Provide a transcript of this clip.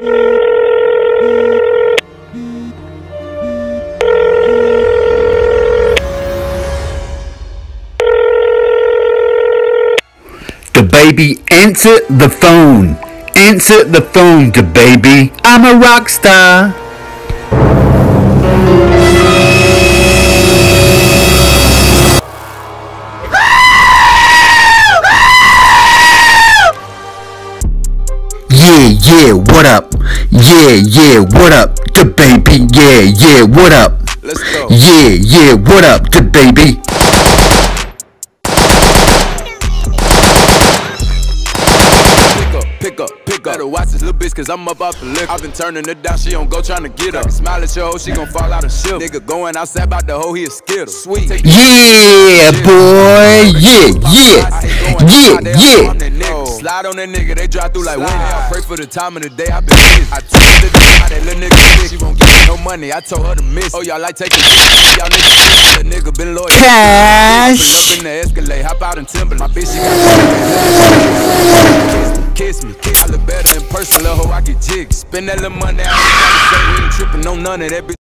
The baby, answer the phone. Answer the phone, the baby. I'm a rock star. Yeah, what up? Yeah, what up? The baby. Yeah, what up? Let's go. Yeah, what up? The baby. Pick up. Better watch this little bitch, cause I'm up off the liquor. I've been turning her down, she don't go tryna get up. Smile at your hoe, she gon' fall out of shit. Nigga going outside about the hoe, he a skittle. Sweet. Yeah, boy. Yeah. Slide on that nigga, they drive through like wind. I pray for the time of the day, I been busy. I told her to how that little nigga sick. She won't give me no money, I told her to miss. Oh, y'all like taking shit. Y'all niggas, that nigga been loyal. Cash. Up in the Escalade, hop out in Timberland. My bitch, she got kiss me. I look better in person, little hoe, I get jigs. Spend that little money, I ain't tripping on none of that bitch.